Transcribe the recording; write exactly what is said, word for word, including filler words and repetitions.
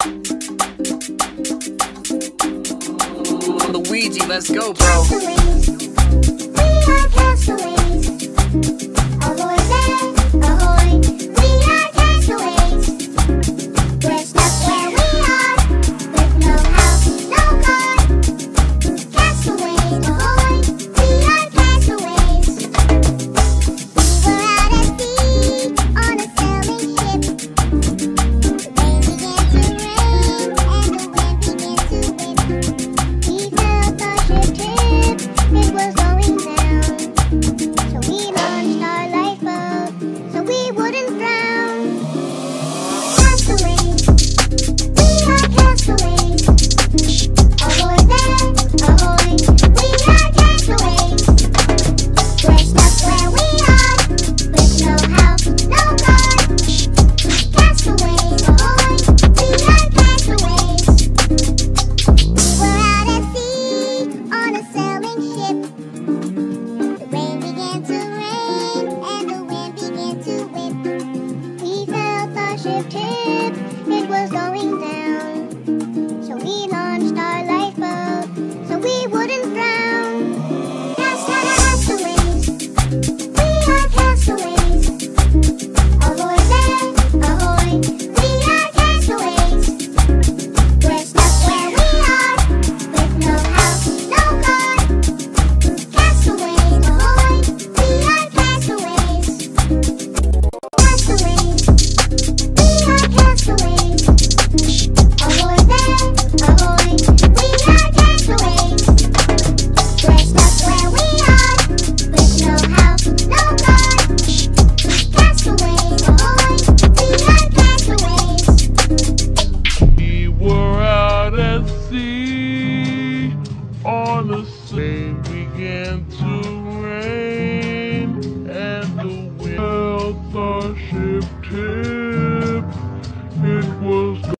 Luigi, let's go, bro. Castaways, we are castaways. Ahoy there, ahoy, we are castaways. We're stuck where we are, with no house, no car. Castaways, ahoy, we are castaways. We were out at sea on a sailing ship. The rain began to rain and the wind began to whip. We felt our ship tip, it was going down. So we launched our lifeboat so we wouldn't drown. Castaways, we are castaways. Ahoy there, ahoy, we are castaways. We're stuck where we are, with no house, no car. Castaways, ahoy, we are castaways. We were out at sea on a sailing ship. The rain began to rain and the wind began to whip. We felt our ship tip, it was going down. So we launched our lifeboat so we wouldn't drown. Castaways, we are castaways. Ahoy there, ahoy, we are castaways. We're stuck where we are, with no house, no car. Castaways, ahoy, we are castaways. Castaways, we are castaways. Ahoy there, ahoy, we are castaways. We're stuck where we are, with no house, no car. Castaways, ahoy, we are castaways. We were out at sea on the rain began to